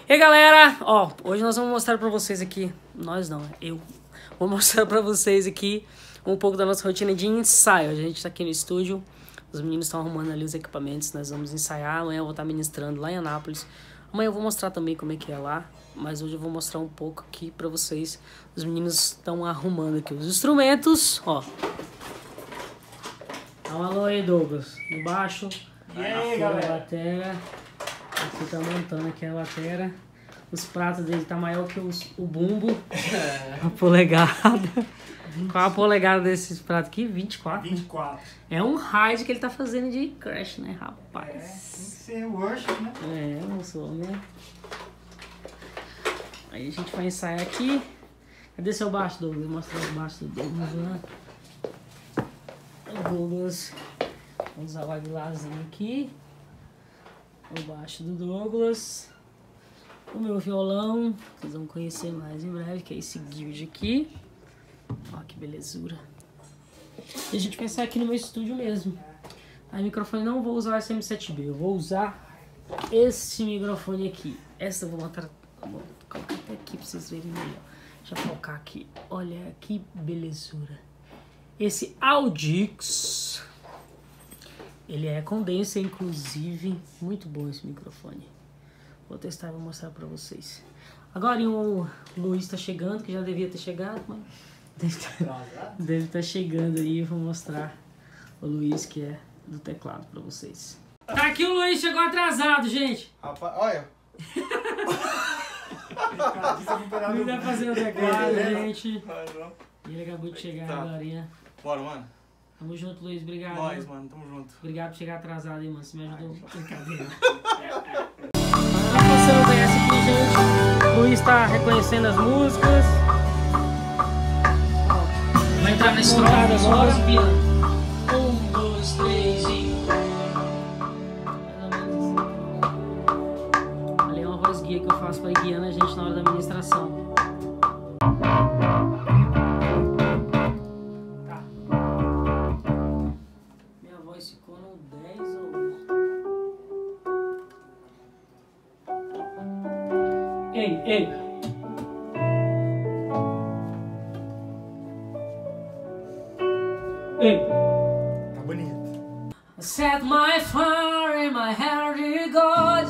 E aí, galera, ó, hoje nós vamos mostrar pra vocês aqui, nós não, eu vou mostrar pra vocês aqui um pouco da nossa rotina de ensaio. A gente tá aqui no estúdio, os meninos estão arrumando ali os equipamentos, nós vamos ensaiar. Amanhã eu vou estar ministrando lá em Anápolis. Amanhã eu vou mostrar também como é que é lá, mas hoje eu vou mostrar um pouco aqui pra vocês. Os meninos estão arrumando aqui os instrumentos, ó. Dá um alô aí, Douglas, no baixo. E aí, galera? Batera. Aqui tá montando aqui a batera. Os pratos dele tá maior que o bumbo. Uma polegada. Qual a polegada desses pratos aqui? 24? 24. É um raid que ele tá fazendo de crash, né, rapaz? Tem que ser worship, né? É, não sou, né? Aí a gente vai ensaiar aqui. Cadê seu baixo, Douglas? Mostra o baixo do Douglas lá. O Douglas. Vamos usar o aguilarzinho aqui. O baixo do Douglas. O meu violão. Vocês vão conhecer mais em breve, que é esse guild aqui. Ó, que belezura. E a gente vai ensaiar aqui no meu estúdio mesmo. Aí microfone não vou usar o SM7B. Eu vou usar esse microfone aqui. Essa eu vou botar. Vou colocar até aqui pra vocês verem melhor. Deixa eu focar aqui. Olha que belezura. Esse Audix. Ele é condenser, inclusive. Muito bom esse microfone. Vou testar e vou mostrar pra vocês. Agora o Luiz tá chegando, que já devia ter chegado, mas deve estar chegando aí. Eu vou mostrar o Luiz, que é do teclado, pra vocês. Tá aqui o Luiz, chegou atrasado, gente. Rapaz, olha. O Luiz vai fazer o teclado, gente. E ele acabou de chegar agora. Bora, mano. Tamo junto, Luiz. Obrigado. Nós, mano. Tamo junto. Obrigado por chegar atrasado aí, mano. Você me ajudou. Brincadeira. Você não conhece aqui, gente. O Luiz tá reconhecendo as músicas. Vai entrar na estrada agora. 1, 2, 3 e... Ali é uma voz guia que eu faço pra ir guiando a gente na hora da ministração. Ficou no 10 ou... Ei, ei! Ei! Tá bonito. Set my fire in my heart, dear God.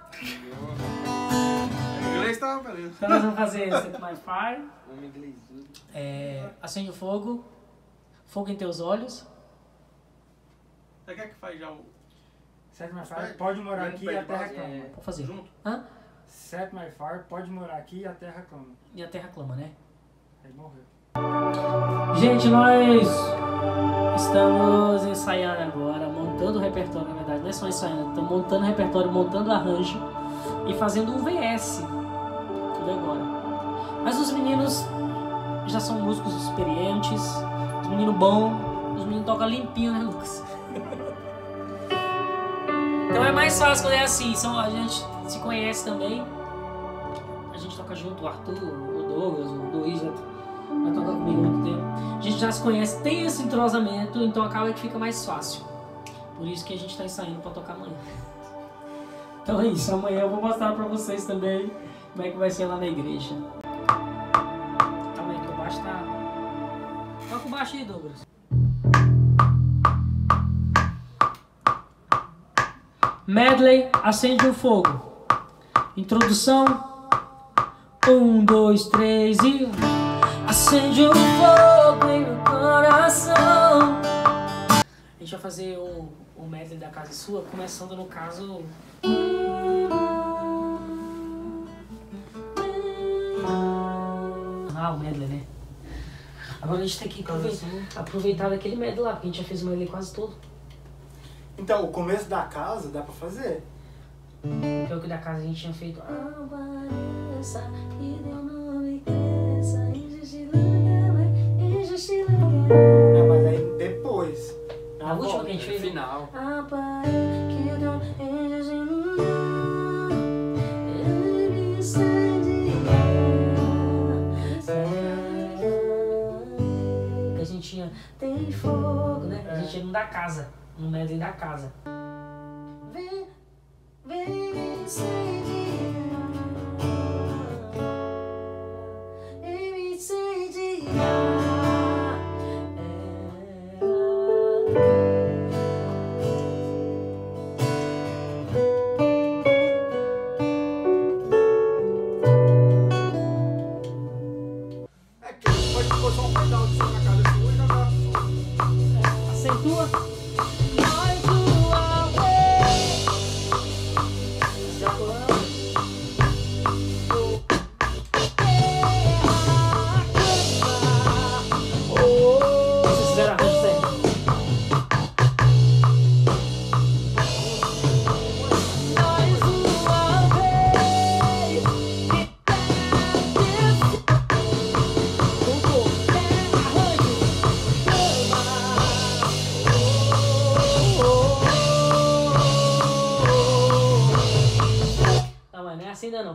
O inglês tá beleza. Então nós vamos fazer Set my fire. Acende o fogo. Fogo em teus olhos. Você quer que faz já o... Set My Fire pode morar aqui e a terra clama. Vou fazer. Junto? Hã? Set My Fire pode morar aqui e a terra clama. E a terra clama, né? Aí morreu. Gente, nós estamos ensaiando agora, montando o repertório, na verdade, não é só ensaiando, estamos montando o repertório, montando o arranjo e fazendo um VS, tudo agora. Mas os meninos já são músicos experientes, os meninos bons, os meninos tocam limpinho, né, Lucas? Então é mais fácil quando é assim, a gente se conhece também, a gente toca junto, o Arthur, o Douglas, o Luiz já toca comigo há muito tempo. A gente já se conhece, tem esse entrosamento, então acaba que fica mais fácil. Por isso que a gente está ensaiando para tocar amanhã. Então é isso, amanhã eu vou mostrar para vocês também como é que vai ser lá na igreja. Calma aí que o baixo tá... Toca o baixo aí, Douglas. Medley, acende o fogo. Introdução. 1, 2, 3 e... Acende o fogo em meu coração. A gente vai fazer o medley da casa sua, começando no caso... o medley, né? Agora a gente tem que aproveitar daquele medley lá, porque a gente já fez o medley quase todo. Então, o começo da casa dá pra fazer. Porque o que da casa a gente tinha feito. Apareça e deu nome, cresça, Não, mas aí depois. A última que a gente fez. Final. A gente tinha. Tem fogo, né? A gente tinha um da casa. No medley da casa. Vem incendiar.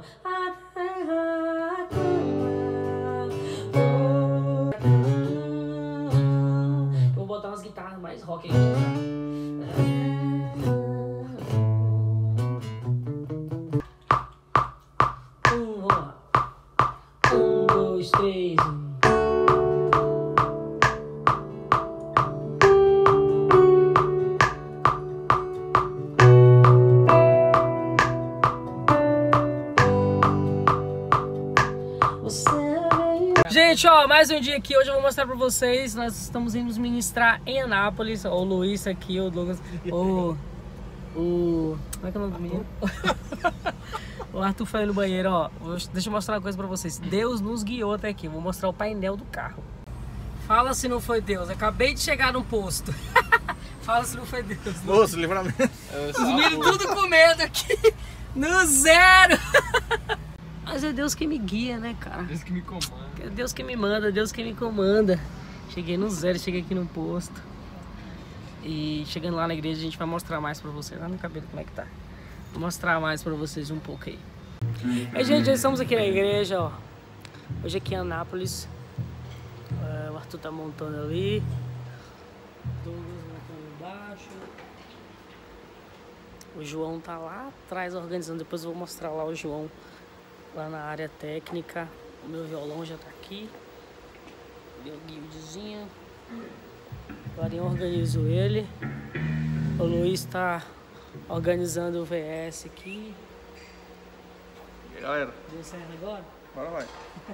A terra clama. Eu vou botar umas guitarras mais rock aí. Vamos lá. 1, 2, 3. Gente, ó, mais um dia aqui. Hoje eu vou mostrar pra vocês. Nós estamos indo nos ministrar em Anápolis. Ó, o Luiz aqui, o Douglas. Como é que é o nome do menino? O Arthur foi no banheiro, ó. Deixa eu mostrar uma coisa pra vocês. Deus nos guiou até aqui. Vou mostrar o painel do carro. Fala se não foi Deus. Acabei de chegar no posto. Fala se não foi Deus. Moço, livramento. Os meninos tudo com medo aqui. No zero. Mas é Deus que me guia, né, cara? Deus que me comanda. É Deus que me manda, Deus que me comanda. Cheguei no zero, cheguei aqui no posto. E chegando lá na igreja a gente vai mostrar mais pra vocês. Lá no cabelo como é que tá. Vou mostrar mais pra vocês um pouco aí. E gente, já estamos aqui na igreja, ó. Hoje aqui em Anápolis. O Arthur tá montando ali. Douglas montando embaixo. O João tá lá atrás organizando. Depois eu vou mostrar lá o João. Lá na área técnica. O meu violão já tá aqui. Meu guildezinho. Agora eu organizo ele. O Luiz tá organizando o VS aqui. E aí, galera? Deu certo agora? Bora vai.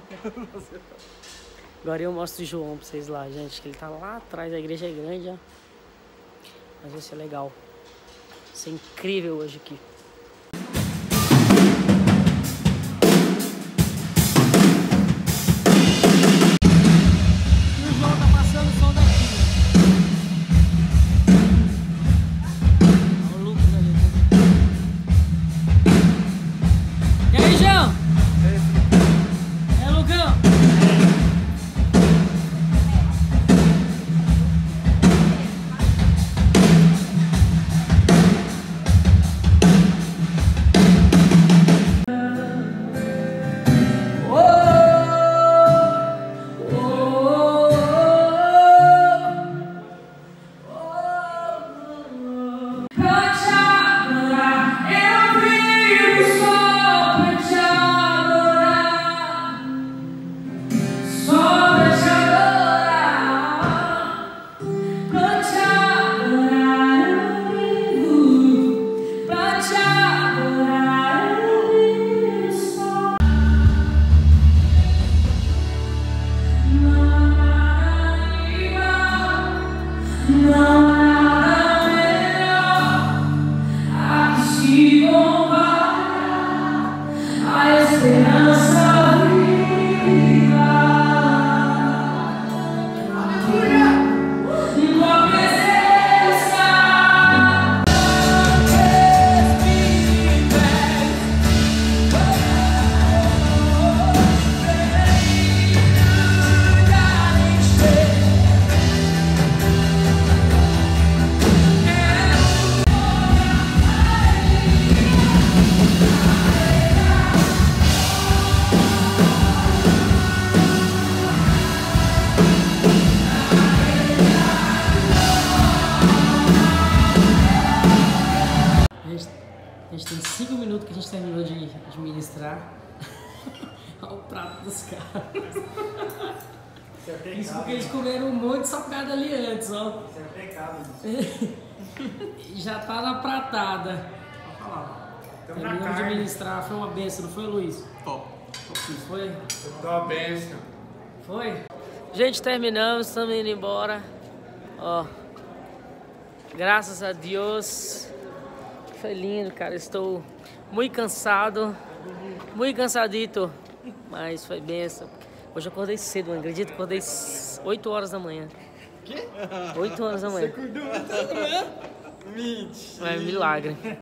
Agora eu mostro o João pra vocês lá, gente. Que ele tá lá atrás. A igreja é grande, ó. Mas vai ser legal. Vai ser incrível hoje aqui. A gente tem 5 minutos que a gente terminou de administrar. Olha o prato dos caras. Isso porque eles comeram um monte de salgado ali antes, ó. Isso é pecado. Já tá na pratada. Olha lá. Terminamos de administrar. Foi uma benção, não foi, Luiz? Top. Foi? Dá uma benção. Foi? Gente, terminamos, estamos indo embora. Ó. Graças a Deus. Foi lindo, cara. Estou muito cansado. Muito cansadito. Mas foi benção. Hoje eu acordei cedo, não acredito. Acordei 8 horas da manhã. Quê? 8 horas da manhã. Você acordou muito da manhã? Mentira. É milagre.